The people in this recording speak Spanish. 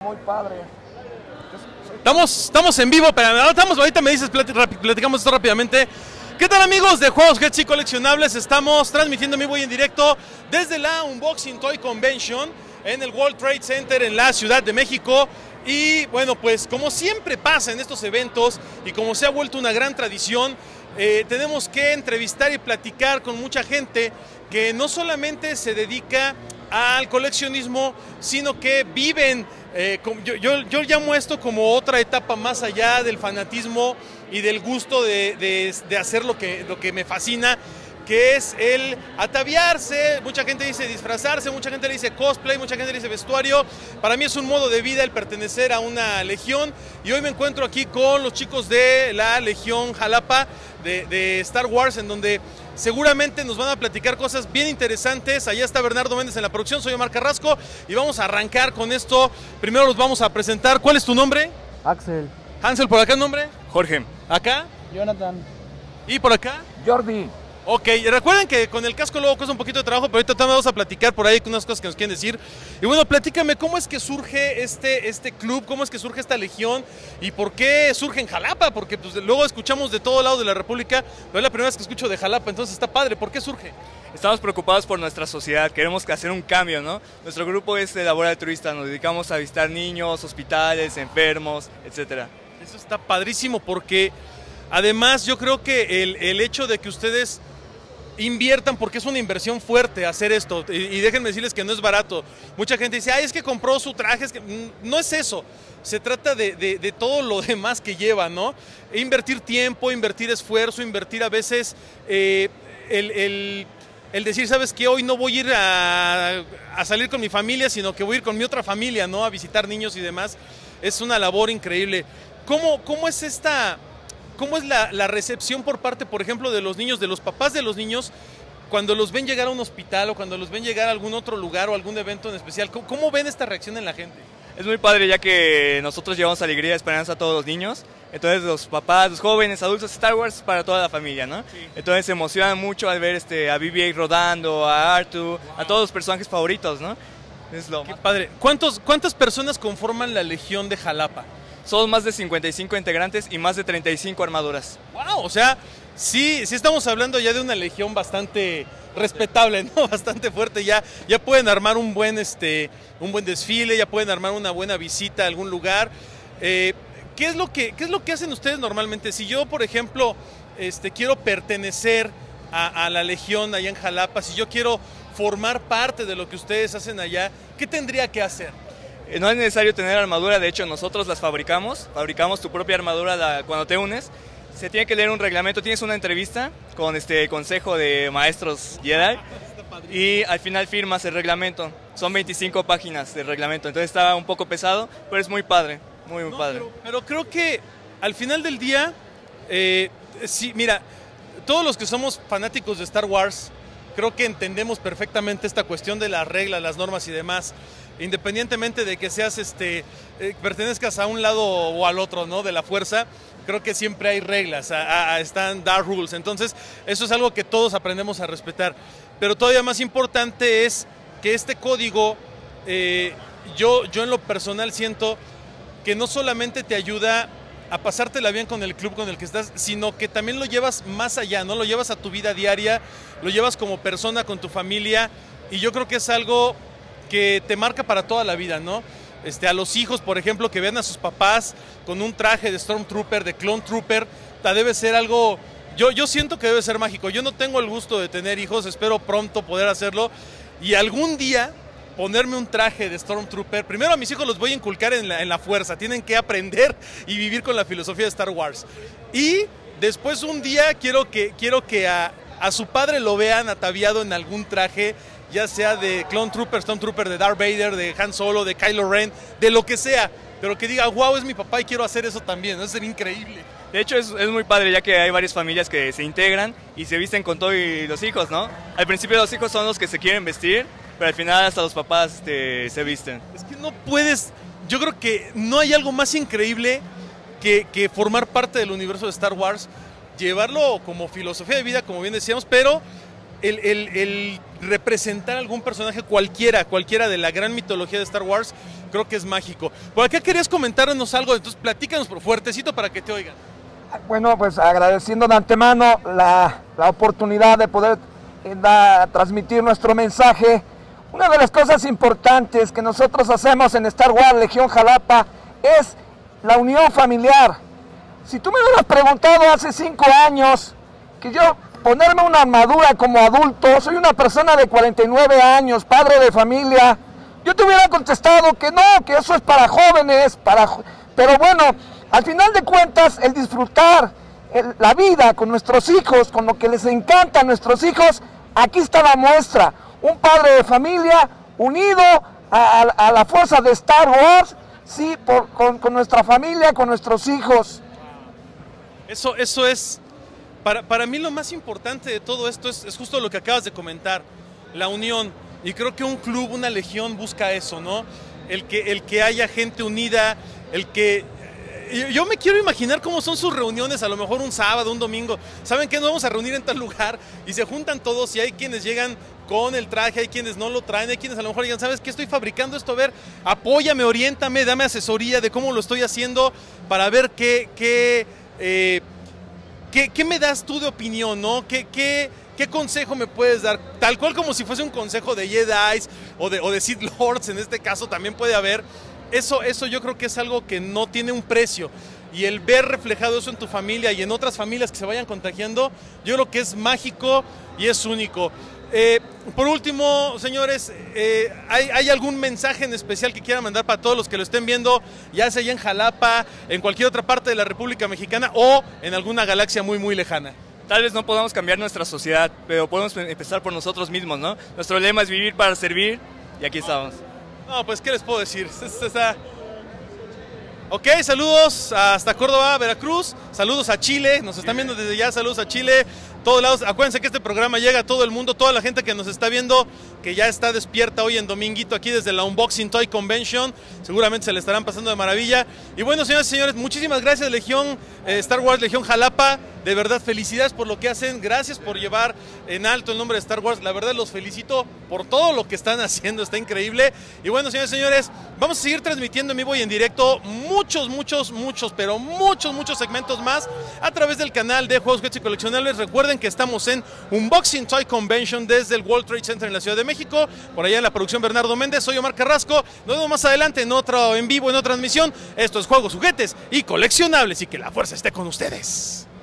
Muy padre. Estamos en vivo, pero ahorita me dices, platicamos esto rápidamente. ¿Qué tal, amigos de Juegos Gets y Coleccionables? Estamos transmitiendo en vivo y en directo desde la Unboxing Toy Convention en el World Trade Center en la Ciudad de México. Y bueno, pues como siempre pasa en estos eventos y como se ha vuelto una gran tradición, tenemos que entrevistar y platicar con mucha gente que no solamente se dedica al coleccionismo, sino que viven, yo llamo esto como otra etapa más allá del fanatismo y del gusto de hacer lo que me fascina, que es el ataviarse. Mucha gente dice disfrazarse, mucha gente le dice cosplay, mucha gente le dice vestuario. Para mí es un modo de vida el pertenecer a una legión, y hoy me encuentro aquí con los chicos de la Legión Jalapa de Star Wars, en donde seguramente nos van a platicar cosas bien interesantes. Allá está Bernardo Méndez en la producción, soy Omar Carrasco y vamos a arrancar con esto. Primero los vamos a presentar. ¿Cuál es tu nombre? Axel. Hansel, ¿por acá el nombre? Jorge. ¿Acá? Jonathan. ¿Y por acá? Jordi. Ok, recuerden que con el casco luego cuesta un poquito de trabajo, pero ahorita también vamos a platicar por ahí con unas cosas que nos quieren decir. Y bueno, platícame, ¿cómo es que surge este club? ¿Cómo es que surge esta legión? ¿Y por qué surge en Jalapa? Porque pues, luego escuchamos de todo lado de la República, pero es la primera vez que escucho de Jalapa, entonces está padre. ¿Por qué surge? Estamos preocupados por nuestra sociedad, queremos hacer un cambio, ¿no? Nuestro grupo es de labor altruista, nos dedicamos a visitar niños, hospitales, enfermos, etc. Eso está padrísimo porque además yo creo que el hecho de que ustedes inviertan, porque es una inversión fuerte hacer esto, y déjenme decirles que no es barato. Mucha gente dice, ay, es que compró su traje, es que no es eso. Se trata de todo lo demás que lleva, ¿no? Invertir tiempo, invertir esfuerzo, invertir a veces el decir, ¿sabes qué? Hoy no voy a ir a salir con mi familia, sino que voy a ir con mi otra familia, ¿no? A visitar niños y demás. Es una labor increíble. ¿Cómo es esta... ¿Cómo es la recepción por parte, por ejemplo, de los niños, de los papás de los niños, cuando los ven llegar a un hospital o cuando los ven llegar a algún otro lugar o algún evento en especial? ¿Cómo ven esta reacción en la gente? Es muy padre, ya que nosotros llevamos alegría y esperanza a todos los niños. Entonces los papás, los jóvenes, adultos, Star Wars para toda la familia, ¿no? Sí. Entonces se emocionan mucho al ver a BB-8 rodando, a R2, a todos los personajes favoritos, ¿no? Es lo Qué padre. ¿Cuántas personas conforman la Legión de Jalapa? Son más de 55 integrantes y más de 35 armaduras. ¡Wow! O sea, sí estamos hablando ya de una legión bastante respetable, ¿no? Bastante fuerte. Ya pueden armar un buen desfile, ya pueden armar una buena visita a algún lugar. ¿Qué es lo que hacen ustedes normalmente? Si yo, por ejemplo, quiero pertenecer a la legión allá en Jalapa, si yo quiero formar parte de lo que ustedes hacen allá, ¿qué tendría que hacer? No es necesario tener armadura, de hecho nosotros las fabricamos tu propia armadura cuando te unes. Se tiene que leer un reglamento, tienes una entrevista con consejo de maestros Jedi y al final firmas el reglamento. Son 25 páginas de reglamento, entonces está un poco pesado, pero es muy padre, muy padre. Pero creo que al final del día, sí, mira, todos los que somos fanáticos de Star Wars, creo que entendemos perfectamente esta cuestión de las reglas, las normas y demás. Independientemente de que seas pertenezcas a un lado o al otro, ¿no? De la fuerza, creo que siempre hay reglas, están dark rules. Entonces, eso es algo que todos aprendemos a respetar. Pero todavía más importante es que este código, yo en lo personal siento que no solamente te ayuda a pasártela bien con el club con el que estás, sino que también lo llevas más allá, ¿no? Lo llevas a tu vida diaria, lo llevas como persona con tu familia, y yo creo que es algo que te marca para toda la vida, ¿no? A los hijos, por ejemplo, que vean a sus papás con un traje de Stormtrooper, de Clone Trooper, debe ser algo, yo siento que debe ser mágico. Yo no tengo el gusto de tener hijos, espero pronto poder hacerlo, y algún día ponerme un traje de Stormtrooper. Primero a mis hijos los voy a inculcar en la fuerza, tienen que aprender y vivir con la filosofía de Star Wars. Y después un día quiero que a su padre lo vean ataviado en algún traje, ya sea de Clone Trooper, Stormtrooper, de Darth Vader, de Han Solo, de Kylo Ren, de lo que sea, pero que diga, wow, es mi papá y quiero hacer eso también. Eso sería increíble. De hecho es muy padre, ya que hay varias familias que se integran y se visten con todo y los hijos, ¿no? Al principio los hijos son los que se quieren vestir, pero al final hasta los papás se visten. Es que no puedes, yo creo que no hay algo más increíble que formar parte del universo de Star Wars, llevarlo como filosofía de vida, como bien decíamos, pero el representar algún personaje cualquiera de la gran mitología de Star Wars, creo que es mágico. Por acá querías comentarnos algo, entonces platícanos por fuertecito para que te oigan. Bueno, pues agradeciendo de antemano la oportunidad de poder transmitir nuestro mensaje. Una de las cosas importantes que nosotros hacemos en Star Wars Legión Jalapa es la unión familiar. Si tú me hubieras preguntado hace 5 años que yo ponerme una armadura como adulto, soy una persona de 49 años, padre de familia, yo te hubiera contestado que no, que eso es para jóvenes, pero bueno, al final de cuentas, el disfrutar la vida con nuestros hijos, con lo que les encanta a nuestros hijos, aquí está la muestra. Un padre de familia unido a la fuerza de Star Wars, sí, con nuestra familia, con nuestros hijos. Eso es, para mí lo más importante de todo esto es justo lo que acabas de comentar, la unión. Y creo que un club, una legión busca eso, ¿no? El que haya gente unida, yo me quiero imaginar cómo son sus reuniones, a lo mejor un sábado, un domingo. ¿Saben qué? Nos vamos a reunir en tal lugar y se juntan todos y hay quienes llegan con el traje, hay quienes no lo traen, hay quienes a lo mejor digan, ¿sabes qué? Estoy fabricando esto, a ver, apóyame, oriéntame, dame asesoría de cómo lo estoy haciendo para ver qué me das tú de opinión, ¿no? ¿Qué consejo me puedes dar? Tal cual como si fuese un consejo de Jedi o de Sith Lords, en este caso también puede haber. Eso yo creo que es algo que no tiene un precio. Y el ver reflejado eso en tu familia y en otras familias que se vayan contagiando, yo creo que es mágico y es único. Por último, señores, ¿hay algún mensaje en especial que quieran mandar para todos los que lo estén viendo, ya sea allá en Jalapa, en cualquier otra parte de la República Mexicana o en alguna galaxia muy, muy lejana? Tal vez no podamos cambiar nuestra sociedad, pero podemos empezar por nosotros mismos, ¿no? Nuestro lema es vivir para servir y aquí estamos. No, pues, ¿qué les puedo decir? Ok, saludos hasta Córdoba, Veracruz, saludos a Chile, nos están viendo desde allá, saludos a Chile, todos lados. Acuérdense que este programa llega a todo el mundo, toda la gente que nos está viendo, que ya está despierta hoy en dominguito aquí desde la Unboxing Toy Convention, seguramente se le estarán pasando de maravilla. Y bueno, señoras y señores, muchísimas gracias Legión, Star Wars Legión Jalapa, de verdad felicidades por lo que hacen, gracias por llevar en alto el nombre de Star Wars, la verdad los felicito por todo lo que están haciendo, está increíble. Y bueno, señores y señores, vamos a seguir transmitiendo en vivo y en directo muchos segmentos más a través del canal de Juegos, Gadgets y Coleccionables. Recuerden que estamos en Unboxing Toy Convention desde el World Trade Center en la Ciudad de México, por allá en la producción Bernardo Méndez, soy Omar Carrasco, nos vemos más adelante en otro en vivo, en otra transmisión. Esto es Juegos, Juguetes y Coleccionables y que la fuerza esté con ustedes.